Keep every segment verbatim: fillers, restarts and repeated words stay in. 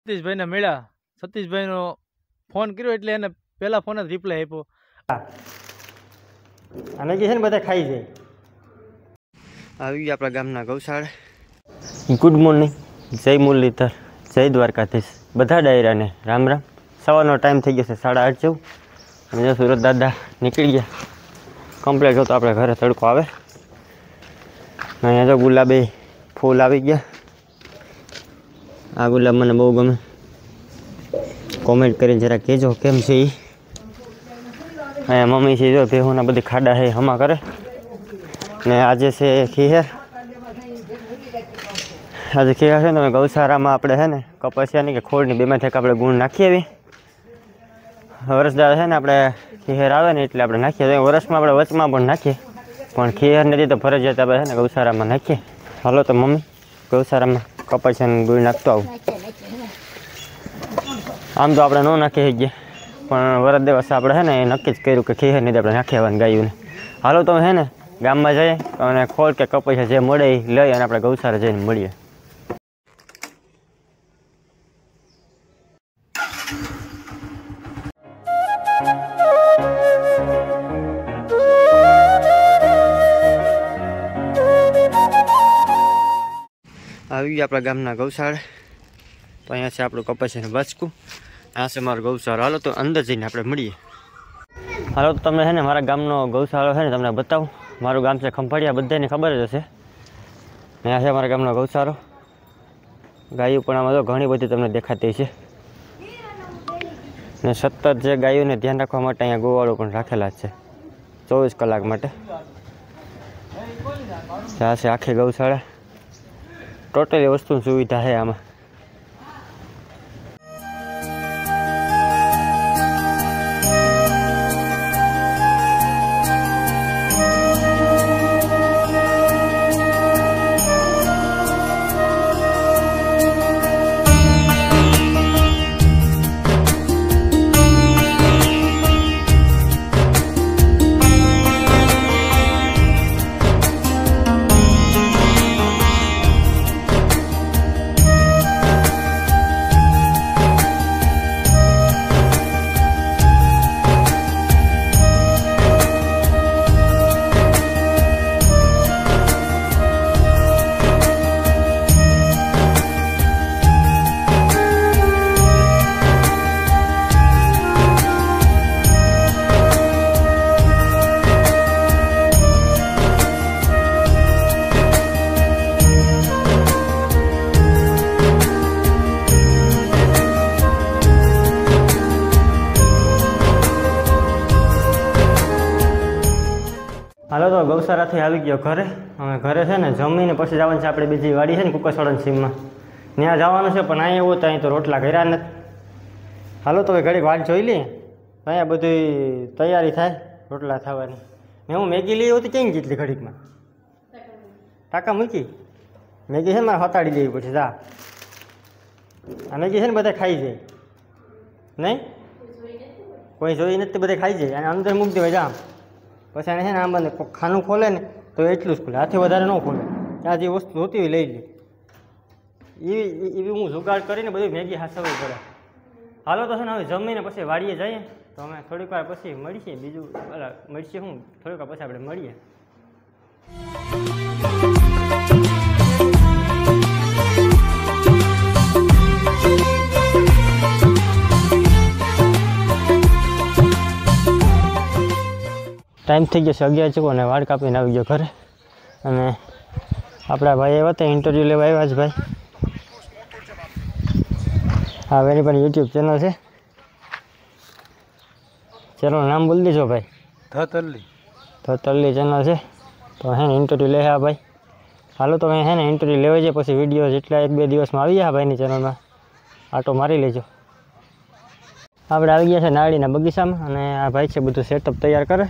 સતીશભાઈને મળ્યા. સતીશભાઈનો ફોન કર્યો એટલે એને પહેલા ફોન જ રિપ્લાય આપ્યો. અને જે છે ને બધા ખાઈ જાય. આવી ગયા આપણા ગામના ગૌશાળા. ગુડ મોર્નિંગ, જય મુરલીધર, જય દ્વારકાધીશ, બધા ડાયરાને રામ રામ. સવારનો ટાઈમ થઈ ગયો છે સાડા આઠ જેવું. અને જો સુરત દાદા નીકળી ગયા. કમ્પ્લેટ હતો આપણે ઘરે તડકો આવે. અહીંયા જો ગુલાબે ફૂલ આવી ગયા. આ ગુલાબ મને બહુ ગમે. કોમેન્ટ કરીને જરા કહેજો કેમ છે એ. અહીંયા મમ્મી છે જો ભેહુના બધી ખાડા છે હમા કરે. ને આજે છે ખીહેર. આજે ખીહેર છે ને તમે ગૌશાળામાં આપણે છે ને કપાસિયાની કે ખોળની બેમાંથી આપણે ગુણ નાખીએ એવી. વરસદાર છે ને આપણે ખીહેર આવે ને એટલે આપણે નાખીએ. વરસમાં આપણે વચમાં પણ નાખીએ, પણ ખીહેર નથી તો ફરજિયાત આપણે છે ને ગૌશાળામાં નાખીએ. હાલો તો મમ્મી ગૌશાળામાં કપાસિયાનું ગુણ નાખતો આવું. આમ તો આપણે ન નાખી શકીએ, પણ વરસ દિવસ આપણે છે ને એ નક્કી જ કર્યું કે ખીહેર નથી આપણે નાખી આવવાની ગાયોને. હાલો તો છે ને ગામમાં જઈએ અને ખોળ કે કપાસિયા જે મળે એ લઈ અને આપણે ગૌશાળા જઈને મળીએ. આવી ગયા આપણા ગામના ગૌશાળા. તો અહીંયા છે આપણું કપાસિયાનું બાચકું. આ છે મારો ગૌશાળો. હાલો તો અંદર જઈને આપણે મળીએ. હાલો તો તમને છે ને મારા ગામનો ગૌશાળો છે ને તમને બતાવું. મારું ગામ છે ખંભાળિયા, બધાને ખબર જ હશે. અહીંયા છે મારા ગામનો ગૌશાળો. ગાયો પણ આમાં તો ઘણી બધી તમને દેખાતી છે. ને સતત જે ગાયોને ધ્યાન રાખવા માટે અહીંયા ગોવાળો પણ રાખેલા જ છે ચોવીસ કલાક માટે. આ છે આખી ગૌશાળા. ટોટલી વસ્તુની સુવિધા છે આમાં. હાલો તો ગૌશાળાથી આવી ગયો ઘરે. હવે ઘરે છે ને જમીને પછી જવાનું છે આપણે બીજી વાડી છે ને કુકસવાડાની સીમમાં, ત્યાં જવાનું છે. પણ અહીંયા એવું તો અહીં તો રોટલા કર્યા નથી. હાલો તો હવે ઘડીક વાટ જોઈ લઈએ. અહીંયા બધી તૈયારી થાય રોટલા થવાની. મેં હું મેગી લઈ હોતી ક્યાં જેટલી ઘડીકમાં ટાંકા મૂકી. મેગી છે ને મારે હતાડી દેવી પછી જા. આ મેગી છે ને બધા ખાઈ જાય નહીં, કોઈ જોઈ નથી બધા ખાઈ જાય. અને અંદર મૂકી દેવાય જા. પછી એને છે ને આમ બંને ખાનું ખોલે ને તો એટલું જ ખોલે, હાથી વધારે ન ખોલે. ત્યાં જે વસ્તુ જોતી હોય લઈ લે. એવી એવી હું જુગાડ કરીને બધી મેગી હાસવવી પડે. હાલો તો છે ને હવે જમીને પછી વાડીએ જઈએ. તો અમે થોડીક વાર પછી મળીએ. બીજું મળશે હું થોડીક વાર પછી આપણે મળીએ. ટાઈમ થઈ ગયો છે અગિયાર ચૂકો અને વાળ કાપીને આવી ગયો ઘરે. અને આપણા ભાઈ આવ્યા હતા ઇન્ટરવ્યૂ લેવા આવ્યા જ ભાઈ. હા એની પણ યુટ્યુબ ચેનલ છે. ચેનલનું નામ બોલી દેજો ભાઈ. થતરલી થતરલી ચેનલ છે. તો હે ને ઇન્ટરવ્યૂ લે હા ભાઈ. હાલો તો હે ને ઇન્ટરવ્યૂ લેવા જાય પછી વિડીયો જેટલા એક બે દિવસમાં આવી ગયા ભાઈની ચેનલમાં. આટો મારી લેજો. આપણે આવી ગયા છે નાળીના બગીચામાં અને આ ભાઈ છે બધું સેટઅપ તૈયાર કરે.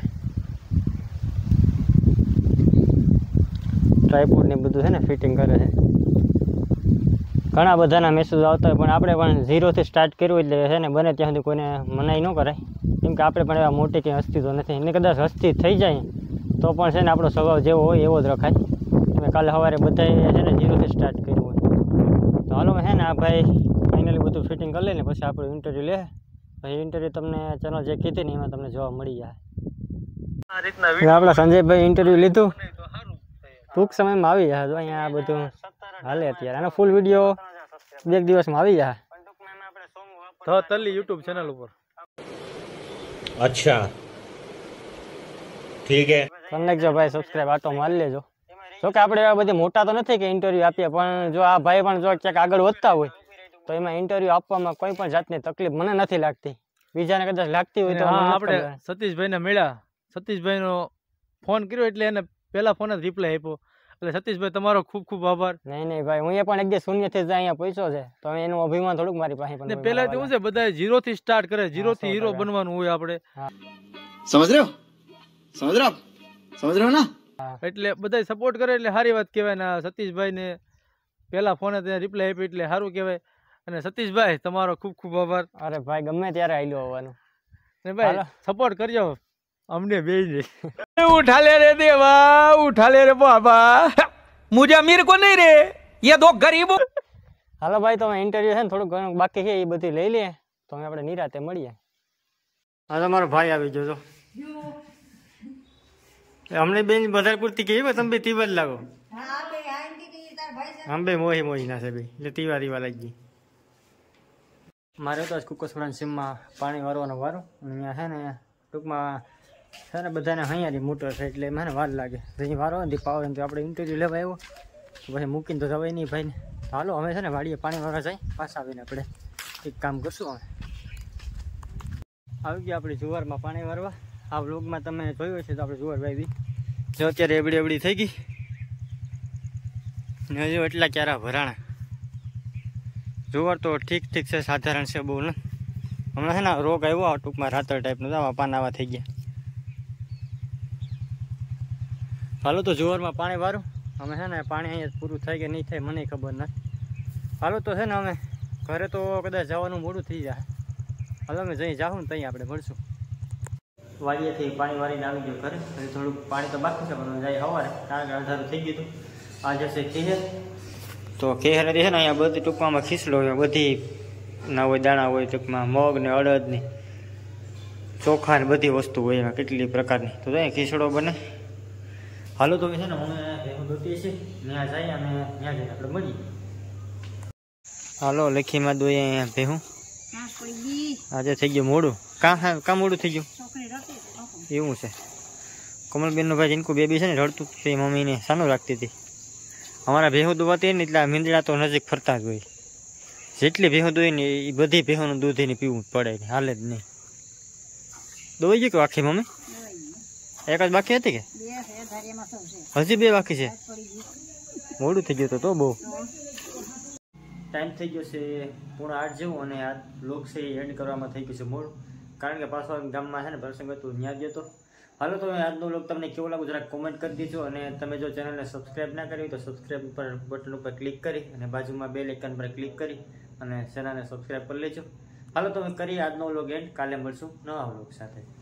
ટ્રાયપોડ ને બધું છે ને ફિટિંગ કરે છે. ઘણા બધાના મેસેજ આવતા હોય, પણ આપણે પણ ઝીરોથી સ્ટાર્ટ કર્યું એટલે છે ને બને ત્યાં સુધી કોઈને મનાઈ ન કરાય. કેમ કે આપણે પણ એવા મોટી કંઈ હસ્તી તો નથી. એને કદાચ હસ્તી થઈ જાય તો પણ છે ને આપણો સ્વભાવ જેવો હોય એવો જ રખાય. મેં કાલે સવારે બધાએ છે ને ઝીરોથી સ્ટાર્ટ કર્યું હોય. તો હાલો છે ને આ ભાઈ ફાઇનલી બધું ફિટિંગ કરી લઈને પછી આપણું ઇન્ટરવ્યૂ લે. પછી ઇન્ટરવ્યૂ તમને ચેનલ જે કીધી ને એમાં તમને જોવા મળી જાય. આપણા સંજયભાઈ ઇન્ટરવ્યૂ લીધું, ટૂંક સમયમાં આવી જાય. જો અહીંયા આ બધું હાલે અત્યારે. આનો ફૂલ વિડીયો બે દિવસમાં આવી જાય. તો તલ્લી યુટ્યુબ ચેનલ ઉપર. અચ્છા ઠીક હે, કરી નાખજો ભાઈ સબસ્ક્રાઇબ, આટો મારી લેજો. જો કે આપણે એવા બધી મોટા તો નથી કે ઇન્ટરવ્યૂ આપીએ, પણ જો આ ભાઈ પણ જો ક્યાંક આગળ વધતા હોય તો એમાં ઇન્ટરવ્યૂ આપવામાં કોઈ પણ જાતની તકલીફ મને નથી લાગતી. બીજાને કદાચ લાગતી હોય તો આપણે સતીશભાઈને મળ્યા, સતીશભાઈનો ફોન કર્યો એટલે એને પહેલા ફોન જ રિપ્લાય આપ્યો. એટલે સતીશભાઈ તમારો ખૂબ ખૂબ આભાર. નહીં નહીં ભાઈ, હું એ પણ એક દિવસ શૂન્યથી જ અહીંયા પહોંચ્યો છે તો એનું અભિમાન થોડુંક મારી પાસે પણ. પહેલા તો શું છે, બધા ઝીરો થી સ્ટાર્ટ કરે, ઝીરો થી હીરો બનવાનું હોય આપણે. સમજ રહ્યો સમજ રહ્યો સમજ રહ્યો ના. એટલે બધા સપોર્ટ કરે એટલે સારી વાત કહેવાય ને. સતીશભાઈ ને પહેલા ફોને ત્યાં રિપ્લાય આપ્યો એટલે સારું કહેવાય. અને સતીશભાઈ તમારો ખૂબ ખૂબ આભાર. અરે ભાઈ ગમે ત્યારે આયલો હોવાનું ને ભાઈ સપોર્ટ કરજો અમને બેયને. ઉઠા લે રે દેવા, ઉઠા લે રે બાબા, મુજે અમીર કો નહીં રે, ये दो गरीबો. હાલો ભાઈ, તો ઇન્ટરવ્યુ છે ને થોડુંક ઘણું બાકી છે, એ બધી લઈ લે તો અમે આપણે નિરાતે મળીએ. હા તમારો ભાઈ આવી ગયો. અમને બેન વધારે પૂરતી કેવી તમે બે તીવાર લાગો. આમ બે મોહી મોહી ના છે બે એટલે તીવા તીવા લાગી ગઈ. મારે તો આજ કુકસવાડાની સીમમાં પાણી વારવાનો વારો. અહીંયા છે ને ટૂંકમાં છે ને બધાને હૈયારી મોટર છે એટલે મને વાર લાગે. અહીં વારો ને પાવર તો આપણે ઇન્ટરવ્યૂ લેવા આવ્યો પછી મૂકીને તો જવાય નહીં ભાઈને. હાલો અમે છે ને વાડીએ પાણી વારવા જાય, પાછા આવીને આપણે એક કામ કરશું. અમે આવી ગયા આપણી જુવારમાં પાણી વારવા. આ વ્લોગમાં તમે જોયું હશે તો આપણે જુવાર વાવી જો અત્યારે એવડી એવડી થઈ ગઈ ને હજુ એટલા ક્યારા ભરાણા. જુવાર તો ઠીક ઠીક છે, સાધારણ છે, બહુ ને. હમણાં છે ને રોગ આવ્યો ટૂંકમાં રાતર ટાઈપનું, આવા પાનાવા થઈ ગયા. હાલો તો જુવારમાં પાણી વારું. અમે છે ને પાણી અહીંયા પૂરું થાય કે નહીં થાય મને ખબર નથી. હાલો તો છે ને અમે ઘરે તો કદાચ જવાનું મોડું થઈ જાય. હાલો અમે જઈ જાઉં ને ત્યાં આપણે મળશું. વાડીએથી પાણી વારીને આવી ગયો ઘરે. હજી થોડુંક પાણી તો બાકી છે પણ જાય સવારે, કારણ કે અંધારું થઈ ગયું હતું. આ જશે ખેહર, તો ખેહર છે ને અહીંયા બધી ટૂંકમાં ખીસલો હોય, બધી ના હોય, દાણા હોય, ટૂંકમાં મગ ને અડદ ને ચોખા ને બધી વસ્તુ હોય એમાં કેટલી પ્રકારની. તો અહીંયા ખીસડો બને. હાલો તો છે ને અમે ભેગું દોતીએ છીએ, ત્યાં જઈએ અને ત્યાં જઈને આપણે મળીએ. હાલો લેખીમાં દોઈએ અહીંયા ભેહું. આજે થઈ ગયું મોડું. કાં કાં મોડું થઈ ગયું એવું છે. કમલબેનનો ભાઈ જીનકુ બેબી છે ને રડતું તે મમ્મીને સાનું રાખતી હતી. અમારા ભેહું દોવાતી ને એટલે મીંદડા તો નજીક ફરતા જ હોય. જેટલી ભેહું દોઈ ને એ બધી ભેહુંનું દૂધ એને પીવું પડે ને, હાલે જ નહીં. દોઈ ગયું કે આખી મમ્મી? એક જ બાકી હતી કે હજી બે બાકી છે? મોડું થઈ ગયું તો તો બહુ. ટાઈમ થઈ ગયો છે પૂણા આઠ જેવું અને આ બ્લોગ છે એ એડ કરવામાં થઈ ગયું છે મોડું, કારણ કે પાછો ગામમાં છે ને પ્રસંગ હતું ત્યાં ગયો હતો. હાલો તો આજનો બ્લોગ તમને કેવો લાગ્યો જરાક કોમેન્ટ કરી દીજો. અને તમે જો ચેનલને સબસ્ક્રાઈબ ના કરી તો સબસ્ક્રાઈબ પર બટન ઉપર ક્લિક કરી અને બાજુમાં બેલ આઇકન પર ક્લિક કરી અને ચેનલને સબસ્ક્રાઈબ કરી લેજો. હાલો તો કરીએ આજનો બ્લોગ એન્ડ. કાલે મળશું નવા બ્લોગ સાથે.